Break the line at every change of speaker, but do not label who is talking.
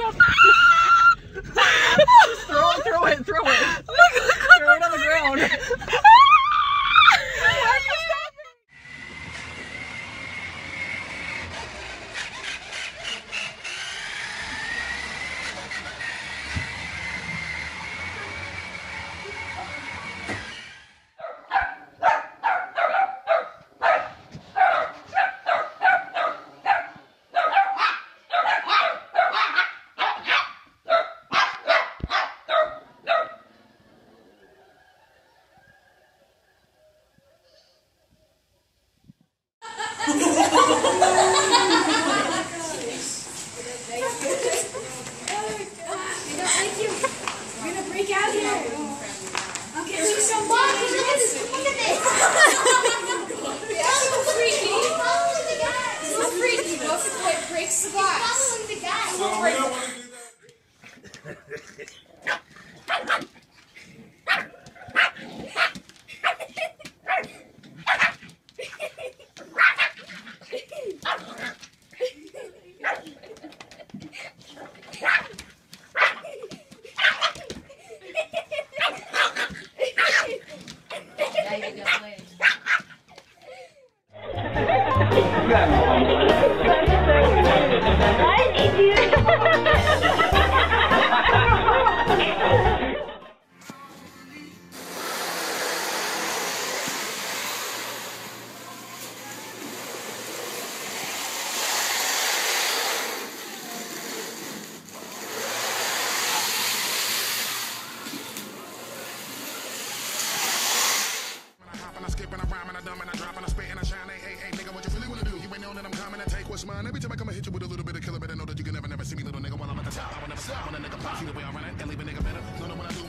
Just throw it. Throw it on the ground. Every time I come and hit you with a little bit of killer, better know that you can never see me, little nigga, while I'm at the top. I will never stop when a nigga pops you the way I run it and leave a nigga better. No, when I do